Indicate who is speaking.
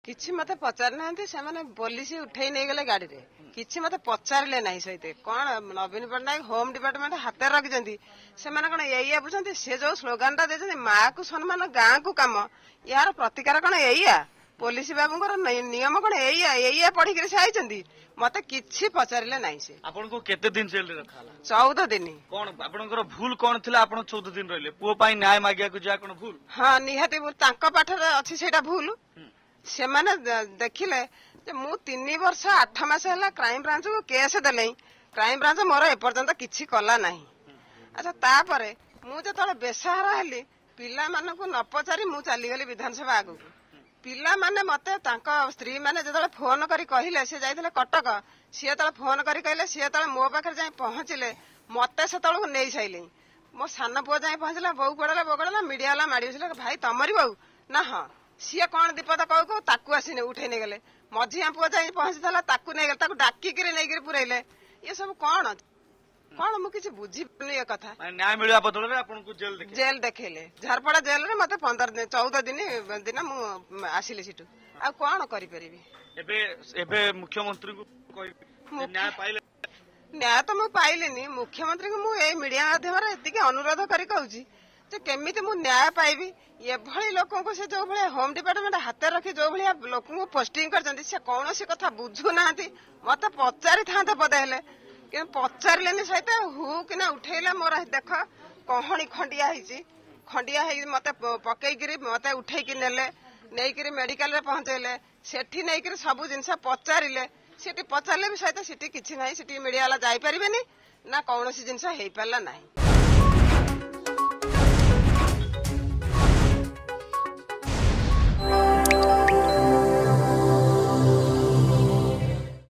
Speaker 1: किछि मते पचार नांती से माने पुलिस उठै नै गेले गाड़ी रे किछि मते पचारले नाही सहिते कोन नवीन पटनायक होम डिपार्टमेंट हाते रखिजंती से माने कोन एइया बुझंती से जो स्लोगन टा देजंती मां को सम्मान गां को काम यार प्रतिकार कोन एइया पुलिस बाबूंकर नियम कोन एइया एइया पढ़ी के से आइचंती मते किछि पचारले नाही से
Speaker 2: आपन को केते दिन जेल रे रखाला
Speaker 1: 14 दिन
Speaker 2: कोन आपनकर भूल कोन थिला आपन 14 दिन रहले पुओ पाई न्याय मागिया को जा कोन भूल
Speaker 1: हां निहाती तांका पाठर अछि सेटा भूल से माने देखिले जे मु 3 वर्ष 8 मास हला क्राइम ब्रांच को केस देले क्राइम ब्रांच मोर एपर्यंत किछि कला नाही अच्छा तापरे मु जे तळे बेसहारा हेली पिला मानकु न पचारी मु चली गेली विधानसभा आगु पिला माने मते तांका स्त्री माने जे तळे फोन करी कहिले से जाइथिले कटक से तळे फोन करी कहिले से तळे मो पाखर जाई पहुंचिले मते से तळको नेई साइले मो सान पुओ जाई पहुंचला बहु पडला बगडला मीडिया वाला माडिसले भाई तमरी बहु ना हां सी कौन दीपद कहू ताकू आसी उठे नहीं गले मझिया पुआ जाई पहुंची ताकू नहीं गले डाकिक नहीं पुरैले ये सब कौन कौन मु किसी बुझी पानी ये कथा
Speaker 2: न्याय मिलवा बदल रे आपन को जेल
Speaker 1: देखेले झारपड़ा जेल रे मते 15 दिन 14 दिन मु आसिले सिटू आ कौन करि परिबी
Speaker 2: एबे मुख्यमंत्री को कोई न्याय पाइले
Speaker 1: न्याय तो मु पाइलेनी मुख्यमंत्री को मु ए मीडिया माध्यम रे एतिके अनुरोध करी कहूची जे केमिति मु न्याय पाइबी ये भली लोकों को से जो भले होम डिपार्टमेंट हाथ रखी जो भलिया लोकों को पोस्टिंग करचंती से कौन सी कथा बुझु नांती मते पचारि थांते पदे हेले कि पचारलेनी सहित हु कि ना उठेला मोर देख कहणी खंडिया हेई मते पकईकरी मते उठेकी नेले नेइकरी मेडिकल रे पहुंचेले सेठी नेइकरी सब जिनस पचारिले सेठी पचारले भी सहित सेठी किछि नाही सेठी मीडिया वाला जाई परिबेनी ना कौन सी जिनस हेई परला नाही।